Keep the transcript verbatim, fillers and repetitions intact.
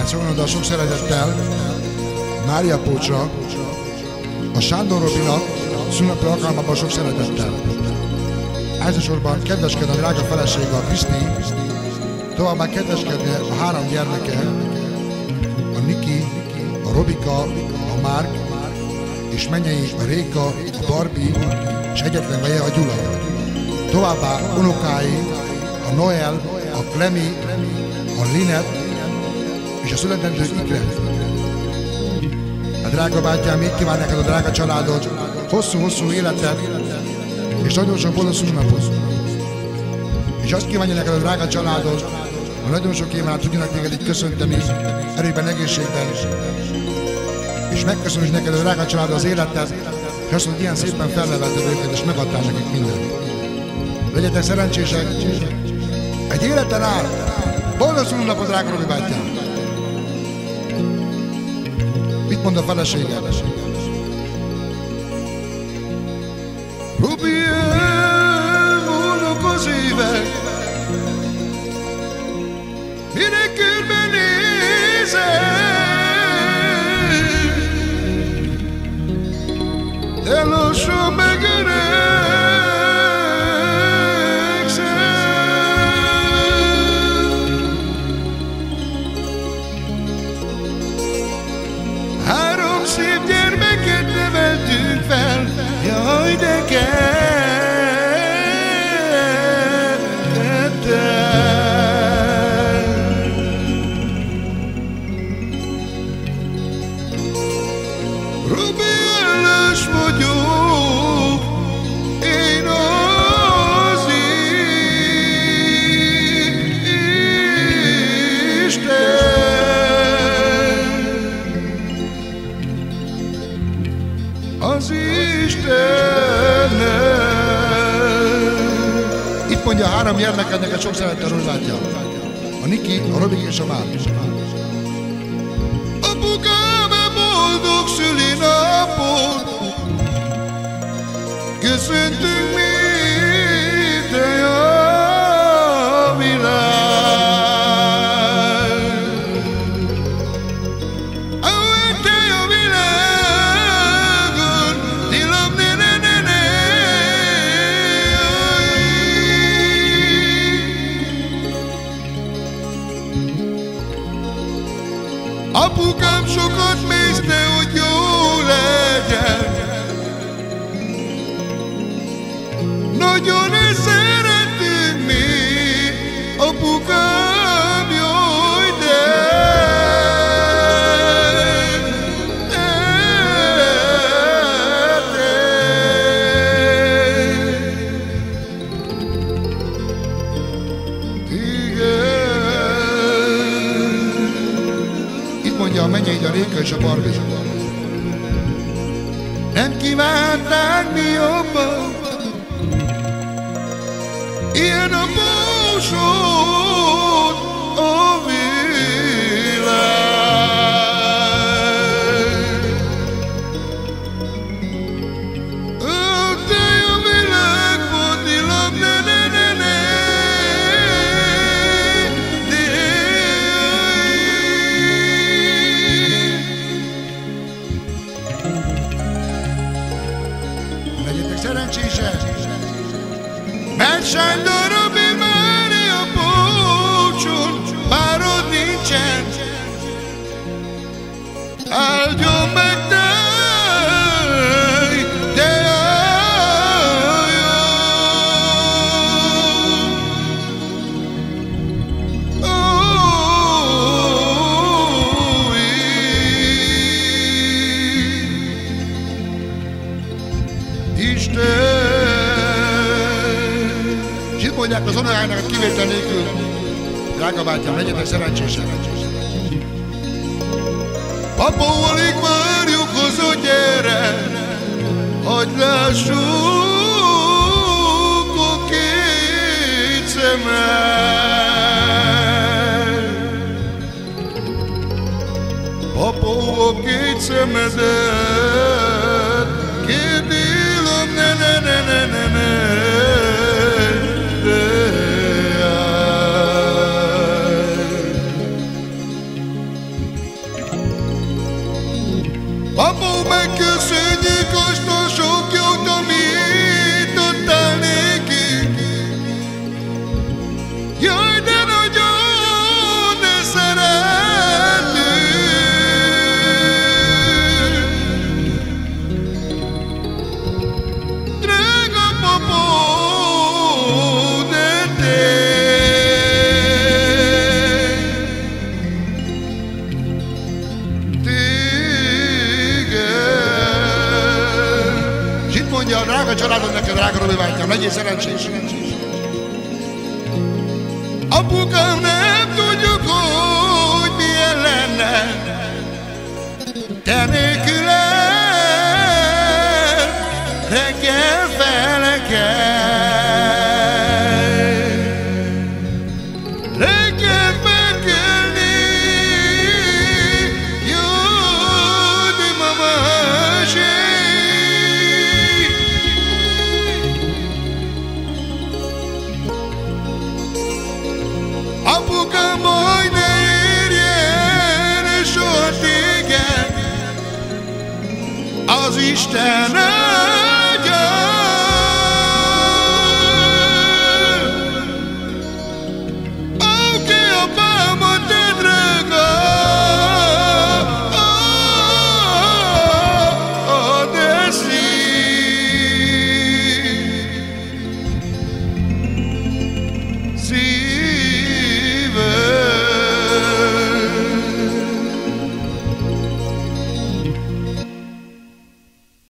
Szónoda sok szeretettel Mária Pócsra, a Sándor Robinak szülnapi alkalmában sok szeretettel. Elsősorban kedveskedne a drága felesége, a Kriszti, továbbá kedveskedne a három gyermeke, a Niki, a Robika, a Márk, és mennyei a Réka, a Barbie, és egyetlen veje a Gyula. Továbbá unokái, a Noel, a Klemi, a Linet, és a születendő Ikret. A drága bátyám, így kíván neked a drága családod hosszú-hosszú életet, és nagyon sok boldog szülinapot. És azt kívánja neked a drága családod, hogy nagyon sok éven tudjanak téged így köszönteni, erőben, egészségben. És megköszönöm is neked a drága családod az életet, és azt, hogy ilyen szépen felnevelted őket, és megadtál nekik mindent. Legyetek szerencsések, egy életen áll! Boldog szülinapot, drága Robi bátyám! Mit mond a felesége? Robi, elmúlnak az évek, mire körbenézek, de lassan megöregszem. Három szép gyermeket neveltünk fel, jaj, de kedvettel. Robi, ellens vagyok, én az Isten. Az Istennel. Itt mondja a három gyermekednek, sok szeretettel Rozsátja. A Niki, a Robi és a Márk. Apukám, boldog szülinapot, köszöntünk minden a világ. Ahogy te a világon, tilam ne ne ne ne. Apukám, sokat mész, de hogy jó legyen. Nagyon szeretünk mi, apukám, jaj, de, de, de. Igen. Itt mondja a mennyei, a Réka és a Barbie. Nem kívántánk mi jobban, ilyen a búsod a világ. Ó, te a világban, tilam, ne ne ne ne. Legyetek szerencsések! Mert Sándor Robi Mária Pócson párod nincsen, áldjon meg te, de álljon. Ó, Isten. És itt mondják az unokáknak, a kivétel nélkül, drága bátyám, legyetek szerencsések. Apa, alig várjuk, haza gyere, hagyd lássuk a két szemed. Apa, a két szemedet, két illam, ne ne ne ne ne ne. legyél szerencsés. Apukám, nem tudjuk, hogy milyen lenne te nélküled reggel fele kell. Reggel megkelni, jönni mamásé. Apukám, majd ne érjen soha téged az Isten.